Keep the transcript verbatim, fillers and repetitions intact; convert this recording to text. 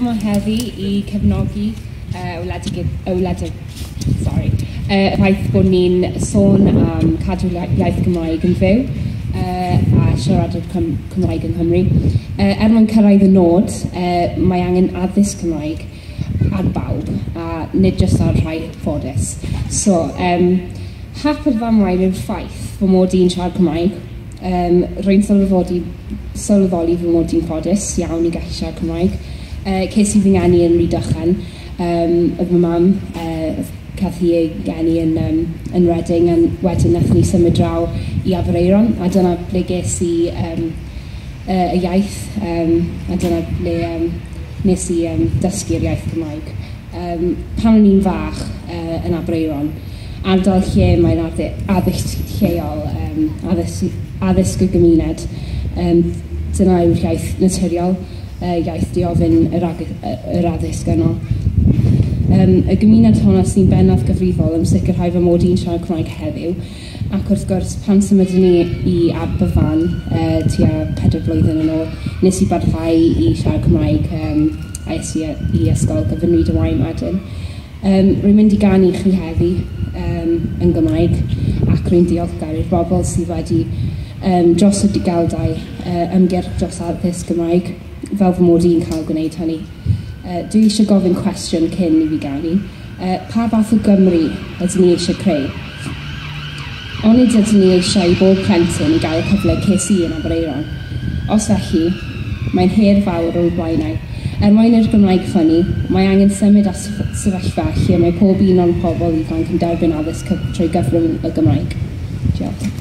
yma heddi I cefnogi ywledig, sorry, y ffaith bod ni'n sôn am cadw iaith Cymraeg yn fyw a siaradwyr Cymraeg yng Nghymru. Er mwyn cyrraedd y nod, mae angen addysg Cymraeg ar bawb, a nid jyst ar rhai ffodus. So, um, hapur fan wael yw'r ffaith fy mod i'n siarad Cymraeg. Um, Rwy'n sylweddoli, sylweddoli fy mod i'n ffodus iawn I gallu siarad Cymraeg. Uh, Ces I fy ngeni yn Rhydychen. Um, oedd fy mam uh, cath I ei geni yn, um, yn Reading, a wedyn nath ni symud draw I Aberaeron, a dyna ble ges I um, uh, y iaith, um, a dyna ble um, nes I um, dysgu'r iaith Cymraeg. Um, pan o'n i'n fach uh, yn Aberaeron, ardal lle mae'n addysg lleol, um, addysg, addysg y gymuned. Um, dyna yw'r iaith naturiol, uh, iaith diofyn yr, yr addysg yno. Um, y gymuned hwnna sy'n bennaf gyfrifol yn sicrhau fy mod i'n siarad Cymraeg heddiw, ac wrth gwrs pan symudon ni I Aberfan uh, tua pedwar blwyddyn yn ôl, nes I barhau I siarad Cymraeg um, a es I I ysgol gyfynwyd y wain wedyn. Um, rwy'n mynd I ganu chi heddi um, yn Gymraeg ac rwy'n diolchgar i'r bobl sydd wedi um, dros y digeldau uh, ymgyrch dros addysg Gymraeg fel fy mod i'n cael gwneud hynny. Uh, dwi eisiau gofyn cwestiwn cyn I fi ganu. Uh, pa fath o Gymru ydyn ni eisiau creu? Onid ydyn ni eisiau I bob plentyn I gael y cyfle ces I yn Aberaeron? Os felly, mae'n her fawr o'r blaenau. Er mwyn i'r Gymraeg ffynnu, mae angen symud at sefyllfa lle mae pob un o'n pobl ifanc yn derbyn addysg trwy gyfrwng y Gymraeg. Diolch.